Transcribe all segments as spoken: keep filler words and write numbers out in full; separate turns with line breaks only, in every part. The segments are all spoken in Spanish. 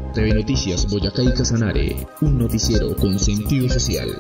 T V Noticias Boyacá y Casanare, un noticiero con sentido social.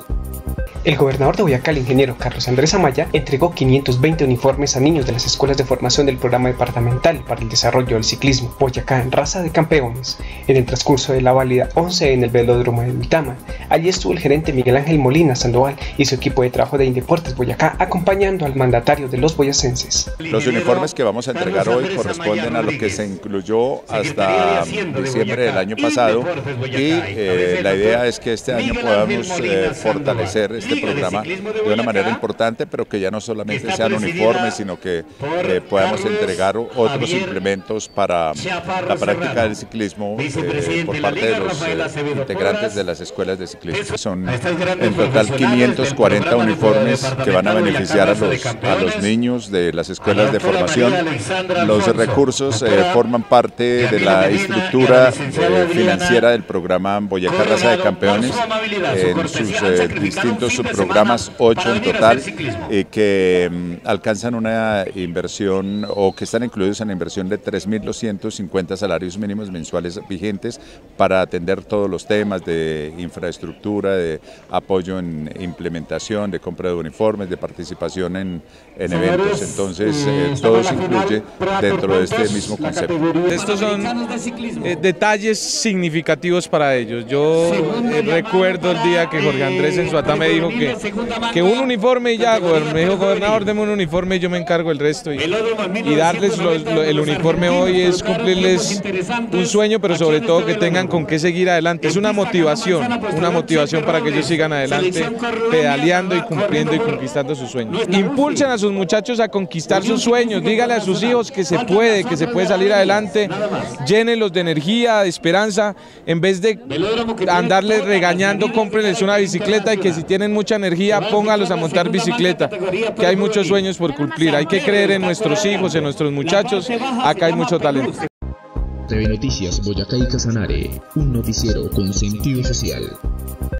El gobernador de Boyacá, el ingeniero Carlos Andrés Amaya, entregó quinientos veinte uniformes a niños de las escuelas de formación del programa departamental para el desarrollo del ciclismo Boyacá en Raza de Campeones, en el transcurso de la válida once en el velódromo de Duitama. Allí estuvo el gerente Miguel Ángel Molina Sandoval y su equipo de trabajo de Indeportes Boyacá acompañando al mandatario de los boyacenses.
Los uniformes que vamos a entregar hoy corresponden a lo que se incluyó hasta diciembre del año pasado y eh, la idea es que este año podamos eh, fortalecer este programa de una manera importante, pero que ya no solamente sean uniformes, sino que eh, podamos entregar otros implementos para la práctica del ciclismo eh, por parte de los eh, integrantes de las escuelas de ciclismo. Son en total quinientos cuarenta uniformes que van a beneficiar a los, a los niños de las escuelas de formación. Los recursos eh, forman parte de la estructura eh, financiera del programa Boyacá Raza de Campeones en sus eh, distintos subprogramas, ocho en total, eh, que um, alcanzan una inversión o que están incluidos en la inversión de tres mil doscientos cincuenta salarios mínimos mensuales vigentes para atender todos los temas de infraestructura, de apoyo en implementación, de compra de uniformes, de participación en, en eventos. Entonces, eh, todo se incluye dentro de este mismo concepto.
Estos son eh, detalles significativos para ellos. Yo eh, recuerdo el día que Jorge Andrés en Suatá me dijo que, que un uniforme y ya, me dijo, gobernador, deme un uniforme y yo me encargo el resto. Y, y darles lo, lo, el uniforme hoy es cumplirles un sueño, pero sobre todo que tengan con qué seguir adelante. Es una motivación, una motivación para que ellos sigan adelante, pedaleando y cumpliendo y conquistando sus sueños. Impulsen a sus muchachos a conquistar sus sueños, díganle a sus hijos que se puede, que se puede salir adelante, llénenlos de energía, de esperanza, en vez de andarles regañando, cómprenles una bicicleta y que si tienen mucha energía, póngalos a montar bicicleta, que hay muchos sueños por cumplir, hay que creer en nuestros hijos, en nuestros muchachos, acá hay mucho talento.
T V Noticias Boyacá y Casanare, un noticiero con sentido social.